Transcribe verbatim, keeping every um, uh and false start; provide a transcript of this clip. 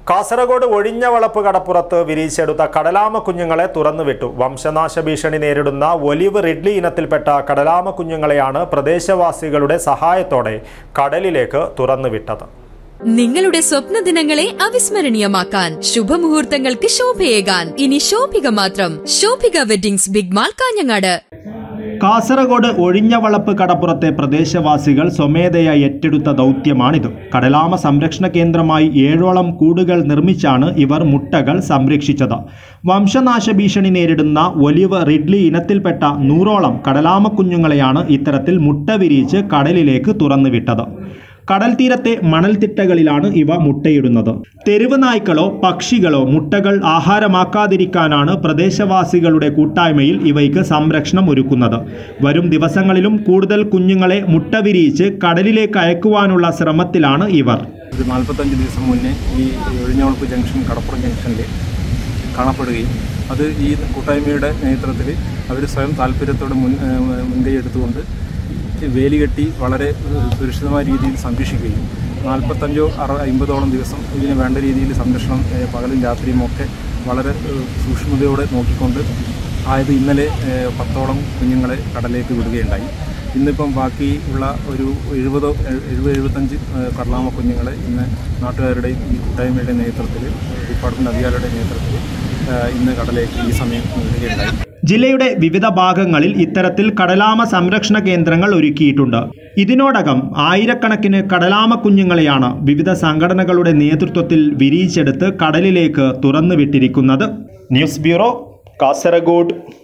കാസർഗോഡ് ഒഴിഞ്ഞവളപ്പ് കടപ്പുറത്ത് വിരിയിച്ചെടുത്ത കടലാമ കുഞ്ഞുങ്ങളെ തുറന്നുവിട്ടു. വംശനാശ ഭീഷണി നേരിടുന്ന ഒലിവ് റിഡ്ലി ഇനത്തിൽപ്പെട്ട കടലാമ കുഞ്ഞുങ്ങളെയാണ് പ്രദേശവാസികളുടെ സഹായത്തോടെ കടലിലേക്ക് തുറന്നുവിട്ടത്. നിങ്ങളുടെ സ്വപ്ന ദിനങ്ങളെ അവിസ്മരണീയമാക്കാൻ ശുഭമുഹൂർത്തങ്ങൾക്ക് ശോഭയേകാൻ ഇനി ശോഭിക മാത്രം. Shobhika weddings, big mall, Kanhangad. Kasaragod Ozhinjavalappu കടപ്പുറത്തെ പ്രദേശവാസികൾ സ്വമേധയാ ഏറ്റെടുത്ത ദൗത്യമാണിത്. കടലാമ സംരക്ഷണ കേന്ദ്രമായി ഏഴോളം കൂടുകൾ നിർമ്മിച്ചാണ് ഇവർ മുട്ടകൾ സംരക്ഷിച്ചത്. വംശനാശ ഭീഷണി നേരിടുന്ന ഒലിവ് റിഡ്ലി ഇനത്തിൽപ്പെട്ട നൂറോളം കടലാമ കുഞ്ഞുങ്ങളെയാണ് ഇത്തരത്തിൽ മുട്ട വിരിയിച്ച് കടലിലേക്ക് തുറന്നുവിട്ടത്. കടൽ തീരത്തെ മണൽത്തിട്ടകളിലാണ് ഇവ മുട്ടയിടുന്നത്. തെരുവ് നായ്ക്കളോ പക്ഷികളോ മുട്ടകൾ ആഹാരമാക്കാതിരിക്കാനാണ് പ്രദേശവാസികളുടെ കൂട്ടായ്മയിൽ ഇവയ്ക്ക് സംരക്ഷണം ഒരുക്കുന്നത്. വരും ദിവസങ്ങളിലും കൂടുതൽ കുഞ്ഞുങ്ങളെ മുട്ട വിരിയിച്ച് കടലിലേക്ക് അയക്കുവാനുള്ള ശ്രമത്തിലാണ് ഇവർ. ഒരു നാൽപ്പത്തഞ്ച് ദിവസം മുന്നേ ഈ ഒഴിഞ്ഞവളപ്പ് ജംഗ്ഷൻ കടപ്പുറം ജംഗ്ഷനിൽ കാണപ്പെടുകയും അത് ഈ കൂട്ടായ്മയുടെ നേതൃത്വത്തിൽ അവർ സ്വയം താല്പര്യത്തോടെ മുൻ മുൻകൈ എടുത്തുകൊണ്ട് വേലി കെട്ടി വളരെ സുരക്ഷിതമായ രീതിയിൽ സംരക്ഷിക്കുകയും നാൽപ്പത്തഞ്ചോ അറ അമ്പതോളം ദിവസം ഇതിന് വേണ്ട രീതിയിൽ സംരക്ഷണം പകലും രാത്രിയും ഒക്കെ വളരെ സൂക്ഷ്മതയോടെ നോക്കിക്കൊണ്ട് ആയത് ഇന്നലെ പത്തോളം കുഞ്ഞുങ്ങളെ കടലിലേക്ക് വിടുകയുണ്ടായി. ഇന്നിപ്പം ബാക്കി ഉള്ള ഒരു എഴുപതോ എഴുപത് എഴുപത്തഞ്ച് കടലാമ കുഞ്ഞുങ്ങളെ ഇന്ന് നാട്ടുകാരുടെയും ഈ കൂട്ടായ്മയുടെ നേതൃത്വത്തിൽ ഡിപ്പാർട്ട്മെൻറ്റ് അധികാരികളുടെ നേതൃത്വത്തിൽ ഇന്ന് കടലേക്ക് ഈ സമയം വിടുകയുണ്ടായി. ജില്ലയുടെ വിവിധ ഭാഗങ്ങളിൽ ഇത്തരത്തിൽ കടലാമ സംരക്ഷണ കേന്ദ്രങ്ങൾ ഒരുക്കിയിട്ടുണ്ട്. ഇതിനോടകം ആയിരക്കണക്കിന് കടലാമ കുഞ്ഞുങ്ങളെയാണ് വിവിധ സംഘടനകളുടെ നേതൃത്വത്തിൽ വിരിയിച്ചെടുത്ത് കടലിലേക്ക് തുറന്നുവിട്ടിരിക്കുന്നത്. News bureau, Kasaragod.